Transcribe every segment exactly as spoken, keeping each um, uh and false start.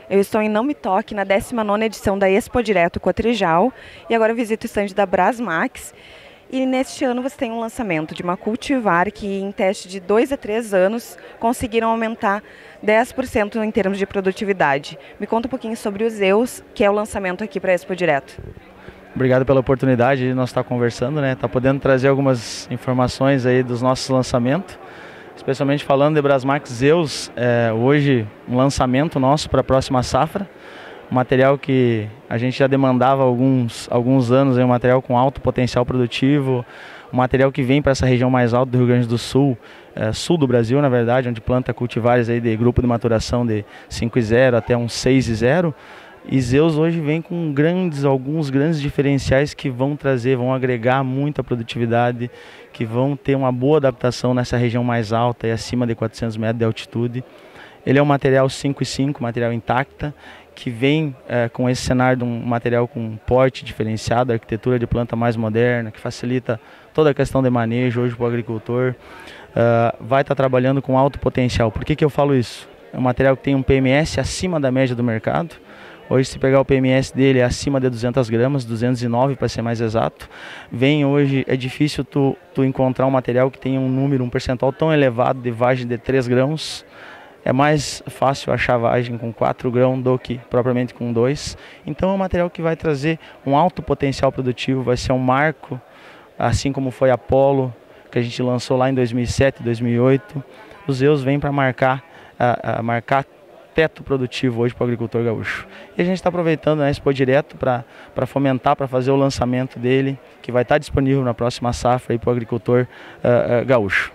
Eu estou em Não Me Toque, na décima nona edição da Expo Direto Cotrijal, e agora eu visito o estande da Brasmax. E neste ano você tem um lançamento de uma cultivar que, em teste de dois a três anos, conseguiram aumentar dez por cento em termos de produtividade. Me conta um pouquinho sobre o Zeus, que é o lançamento aqui para a Expo Direto. Obrigado pela oportunidade de nós estar conversando, né? Tá podendo trazer algumas informações aí dos nossos lançamentos, especialmente falando de Brasmax Zeus, é, hoje um lançamento nosso para a próxima safra, um material que a gente já demandava há alguns, alguns anos, é um material com alto potencial produtivo, um material que vem para essa região mais alta do Rio Grande do Sul, é, sul do Brasil na verdade, onde planta cultivares aí de grupo de maturação de cinco e zero até um seis e zero. E Zeus hoje vem com grandes, alguns grandes diferenciais que vão trazer, vão agregar muita produtividade, que vão ter uma boa adaptação nessa região mais alta e acima de quatrocentos metros de altitude. Ele é um material cinco e cinco, material intacta, que vem é, com esse cenário de um material com porte diferenciado, arquitetura de planta mais moderna, que facilita toda a questão de manejo hoje para o agricultor. Uh, vai estar trabalhando com alto potencial. Por que que eu falo isso? É um material que tem um P M S acima da média do mercado. Hoje, se pegar o P M S dele, é acima de duzentas gramas, duzentos e nove para ser mais exato. Vem hoje, é difícil tu, tu encontrar um material que tenha um número, um percentual tão elevado de vagem de três grãos. É mais fácil achar vagem com quatro grãos do que propriamente com dois. Então é um material que vai trazer um alto potencial produtivo, vai ser um marco, assim como foi a Apollo, que a gente lançou lá em dois mil e sete, dois mil e oito. Os Zeus vêm para marcar, a, a marcar teto produtivo hoje para o agricultor gaúcho. E a gente está aproveitando, né, Expo Direto para fomentar, para fazer o lançamento dele, que vai estar disponível na próxima safra para o agricultor uh, uh, gaúcho.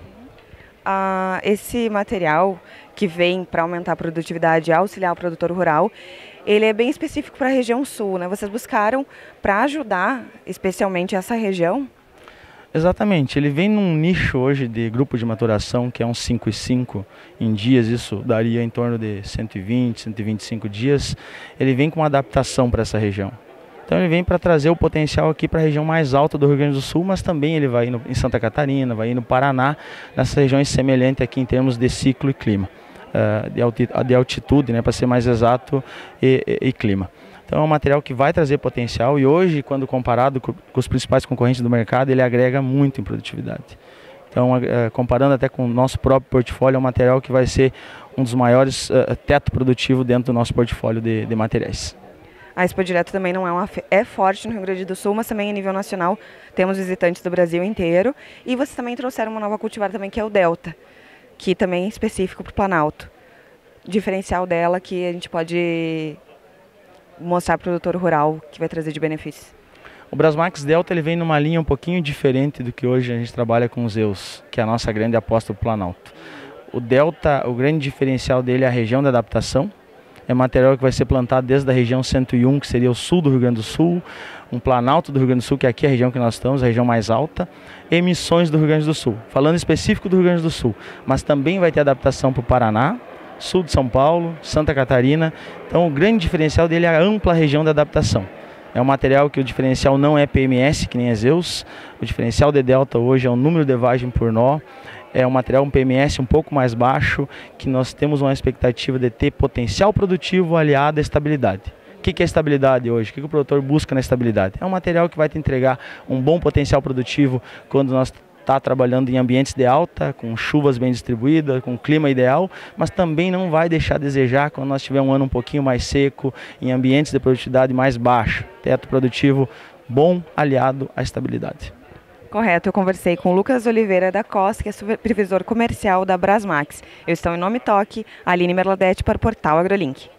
Ah, esse material que vem para aumentar a produtividade e auxiliar o produtor rural, ele é bem específico para a região sul, né? Vocês buscaram para ajudar especialmente essa região? Exatamente, ele vem num nicho hoje de grupo de maturação que é um cinco e cinco em dias, isso daria em torno de cento e vinte, cento e vinte e cinco dias. Ele vem com uma adaptação para essa região. Então ele vem para trazer o potencial aqui para a região mais alta do Rio Grande do Sul, mas também ele vai ir no, em Santa Catarina, vai ir no Paraná, nessas regiões semelhantes aqui em termos de ciclo e clima, uh, de, alti, de altitude, né, para ser mais exato, e, e, e clima. Então é um material que vai trazer potencial e hoje, quando comparado com, com os principais concorrentes do mercado, ele agrega muito em produtividade. Então, uh, comparando até com o nosso próprio portfólio, é um material que vai ser um dos maiores uh, teto produtivo dentro do nosso portfólio de, de materiais. A Expo Direto também não é uma é forte no Rio Grande do Sul, mas também a nível nacional temos visitantes do Brasil inteiro. E vocês também trouxeram uma nova cultivar também, que é o Delta, que também é específico para o Planalto. O diferencial dela que a gente pode mostrar para o produtor rural, que vai trazer de benefícios. O Brasmax Delta ele vem numa linha um pouquinho diferente do que hoje a gente trabalha com os Zeus, que é a nossa grande aposta para o Planalto. O Delta, o grande diferencial dele é a região de adaptação. É material que vai ser plantado desde a região cento e um, que seria o sul do Rio Grande do Sul, um planalto do Rio Grande do Sul, que é aqui a região que nós estamos, a região mais alta, emissões do Rio Grande do Sul, falando específico do Rio Grande do Sul, mas também vai ter adaptação para o Paraná, sul de São Paulo, Santa Catarina. Então o grande diferencial dele é a ampla região de adaptação. É um material que o diferencial não é P M S, que nem é Zeus, o diferencial de Delta hoje é o número de vagem por nó. É um material, um P M S um pouco mais baixo, que nós temos uma expectativa de ter potencial produtivo aliado à estabilidade. O que é estabilidade hoje? O que o produtor busca na estabilidade? É um material que vai te entregar um bom potencial produtivo quando nós está trabalhando em ambientes de alta, com chuvas bem distribuídas, com clima ideal, mas também não vai deixar a desejar quando nós tiver um ano um pouquinho mais seco, em ambientes de produtividade mais baixa. Teto produtivo bom aliado à estabilidade. Correto, eu conversei com o Lucas Oliveira da Costa, que é supervisor comercial da Brasmax. Eu estou em Não Me Toque, Aline Merladete para o Portal AgroLink.